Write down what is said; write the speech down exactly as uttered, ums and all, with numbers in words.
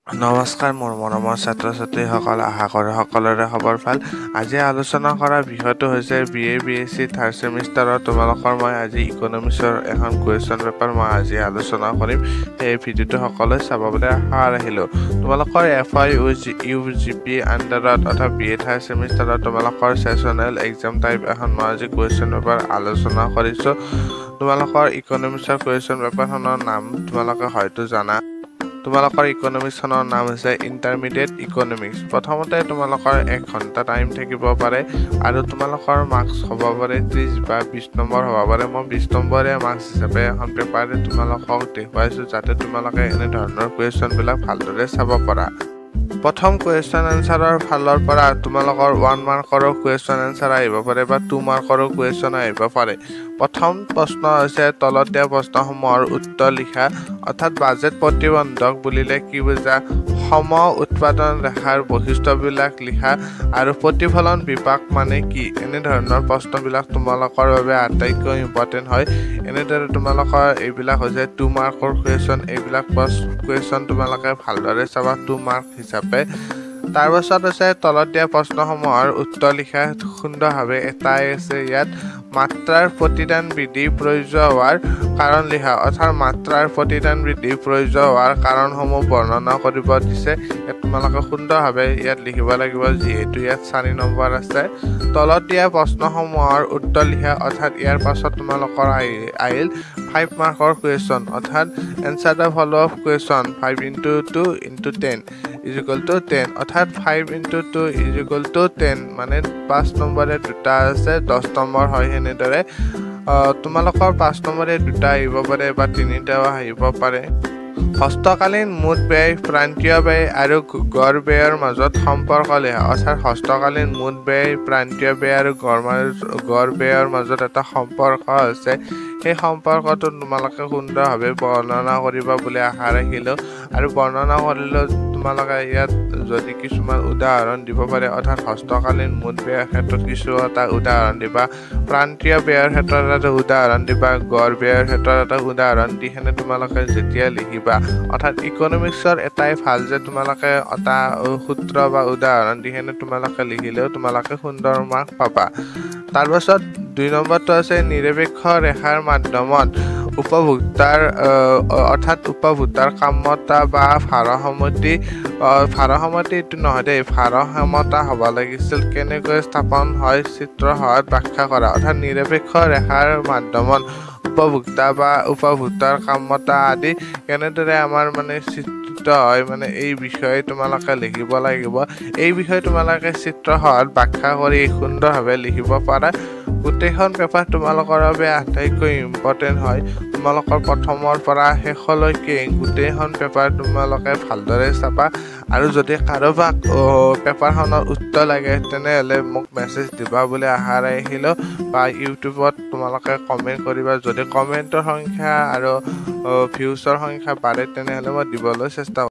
নমস্কাৰ মোৰ মৰমৰ ছাত্ৰ ছাত্ৰীসকল আশা কৰোঁ সকলোৰে খবৰ ভাল। আজি আলোচনা কৰা বিষয়টো হৈছে B A B S C third ছেমিষ্টাৰৰ তোমালোকৰ মই আজি ইকনমিক্সৰ এখন কুৱেশ্যন পেপাৰ মই আজি আলোচনা কৰিম। এই ভিডিঅ'টো সকলোৱে চাব বুলি আশা ৰাখিলোঁ। তোমালোকৰ F I U G U G P আণ্ডাৰত অৰ্থাৎ বি এ থাৰ্ড ছেমিষ্টাৰত তোমালোকৰ ছেছনেল এক্সাম টাইপ এখন মই আজি কুৱেশ্যন পেপাৰ আলোচনা কৰিছোঁ। তোমালোকৰ ইকনমিক্সৰ কুৱেশ্যন পেপাৰখনৰ নাম তোমালোকে হয়তো জানা। তোমালোকৰ ইকনমিক্সখনৰ নাম হৈছে ইণ্টাৰমিডিয়েট ইকনমিক্স। প্ৰথমতে তোমালোকৰ এক ঘণ্টা টাইম থাকিব পাৰে আৰু তোমালোকৰ মাৰ্কছ হ'ব পাৰে ত্ৰিছ বা বিছ নম্বৰ হ'ব পাৰে। মই বিছ নম্বৰে মাৰ্কছ হিচাপে এখন পেপাৰে তোমালোকক দেখুৱাইছোঁ যাতে তোমালোকে এনেধৰণৰ কুৱেশ্যনবিলাক ভালদৰে চাব পাৰা। প্ৰথম কুৱেশ্যন এনচাৰৰ ফালৰ পৰা তোমালোকৰ ওৱান মাৰ্কৰো কুৱেশ্যন এনচাৰ আহিব পাৰে বা টু মাৰ্কৰো কুৱেশ্যন আহিব পাৰে। প্ৰথম প্ৰশ্ন হৈছে তলত দিয়া প্ৰশ্নসমূহৰ উত্তৰ লিখা, অৰ্থাৎ বাজেট প্ৰতিবন্ধক বুলিলে কি বুজা, সম উৎপাদন ৰেখাৰ বৈশিষ্ট্যবিলাক লিখা আৰু প্ৰতিফলন বিভাগ মানে কি। এনেধৰণৰ প্ৰশ্নবিলাক তোমালোকৰ বাবে আটাইতকৈ ইম্পৰ্টেণ্ট হয়। এনেদৰে তোমালোকৰ এইবিলাক হৈছে টু মাৰ্কৰ কুৱেশ্যন। এইবিলাক কুৱেশ্যন তোমালোকে ভালদৰে চাবা টু মাৰ্ক হিচাপে। তাৰপাছত আছে তলত দিয়া প্ৰশ্নসমূহৰ উত্তৰ লিখা সুন্দৰভাৱে। এটাই আছে ইয়াত মাত্ৰাৰ প্ৰতিদান বৃদ্ধি প্ৰয়োজ্য হোৱাৰ কাৰণ লিখা, অৰ্থাৎ মাত্ৰাৰ প্ৰতিদান বৃদ্ধি প্ৰয়োজ্য হোৱাৰ কাৰণসমূহ বৰ্ণনা কৰিব দিছে। ইয়াত তোমালোকে সুন্দৰভাৱে ইয়াত লিখিব লাগিব যিহেতু ইয়াত চাৰি নম্বৰ আছে। তলত দিয়া প্ৰশ্নসমূহৰ উত্তৰ লিখা, অৰ্থাৎ ইয়াৰ পাছত তোমালোকৰ আহিল ফাইভ মাৰ্কৰ কুৱেশ্যন, অৰ্থাৎ answer the follow question five into two into ten is equal to ten, অৰ্থাৎ five into two is equal to ten মানে পাঁচ নম্বৰে দুটা আছে দহ নম্বৰ হয়। সেনেদৰে তোমালোকৰ পাঁচ নম্বৰে দুটা আহিব পাৰে বা তিনিটাও আহিব পাৰে। হস্তকালীন মুঠ ব্যয়, প্ৰান্তীয় ব্যয় আৰু গড় ব্যয়ৰ মাজত সম্পৰ্ক লিখা, অৰ্থাৎ হস্তকালীন মুঠ ব্যয়, প্ৰান্তীয় ব্যয় আৰু গড় গড় ব্যয়ৰ মাজত এটা সম্পৰ্ক আছে। সেই সম্পৰ্কটো তোমালোকে সুন্দৰভাৱে বৰ্ণনা কৰিবা বুলি আশা ৰাখিলোঁ। আৰু বৰ্ণনা কৰিলেও তোমালোকে ইয়াত যদি কিছুমান উদাহৰণ দিব পাৰে, অৰ্থাৎ হস্তকালীন মুঠ ব্যয়ৰ ক্ষেত্ৰত কিছু এটা উদাহৰণ দিবা, প্ৰান্তীয় ব্যয়ৰ ক্ষেত্ৰত এটা উদাহৰণ দিবা, গড় ব্যয়ৰ ক্ষেত্ৰত এটা উদাহৰণ দি সেনে তোমালোকে যেতিয়া লিখিবা, অৰ্থাৎ ইকনমিক্সৰ এটাই ভাল যে তোমালোকে এটা সূত্ৰ বা উদাহৰণ দি সেনে তোমালোকে লিখিলেও তোমালোকে সুন্দৰ মাৰ্ক পাবা। তাৰপাছত দুই নম্বৰটো আছে নিৰপেক্ষ ৰেখাৰ মাধ্যমত উপভোক্তাৰ অৰ্থাৎ উপভোক্তাৰ কামতা বা ভাৰসাম্যতি ভাৰসাম্যতি এইটো নহয় দেই ভাৰসাম্যতা হ'ব লাগিছিল কেনেকৈ স্থাপন হয় চিত্ৰৰ সহায়ত ব্যাখ্যা কৰা, অৰ্থাৎ নিৰপেক্ষ ৰেখাৰ মাধ্যমত উপভোক্তা বা উপভোক্তাৰ কামতা আদি কেনেদৰে আমাৰ মানে চিত্ৰিত হয় মানে এই বিষয়ে তোমালোকে লিখিব লাগিব। এই বিষয়ে তোমালোকে চিত্ৰৰ সহায়ত ব্যাখ্যা কৰি সুন্দৰভাৱে লিখিব পাৰা। গোটেইখন পেপাৰ তোমালোকৰ বাবে আটাইতকৈ ইম্পৰ্টেণ্ট হয়। তোমালোকৰ প্ৰথমৰ পৰা শেষলৈকে গোটেইখন পেপাৰ তোমালোকে ভালদৰে চাবা। আৰু যদি কাৰোবাক পেপাৰখনৰ উত্তৰ লাগে তেনেহ'লে মোক মেছেজ দিবা বুলি আশা ৰাখিলোঁ বা ইউটিউবত তোমালোকে কমেণ্ট কৰিবা। যদি কমেণ্টৰ সংখ্যা আৰু ভিউজৰ সংখ্যা বাঢ়ে তেনেহ'লে মই দিবলৈ চেষ্টা